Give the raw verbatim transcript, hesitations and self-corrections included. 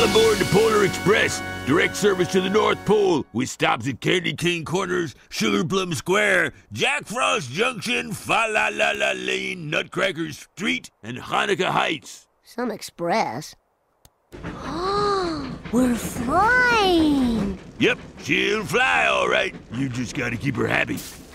aboard the Polar Express. Direct service to the North Pole with stops at Candy Cane Corners, Sugar Plum Square, Jack Frost Junction, Fa La La La Lane, Nutcracker Street, and Hanukkah Heights. Some express. We're flying! Yep, she'll fly all right. You just gotta keep her happy.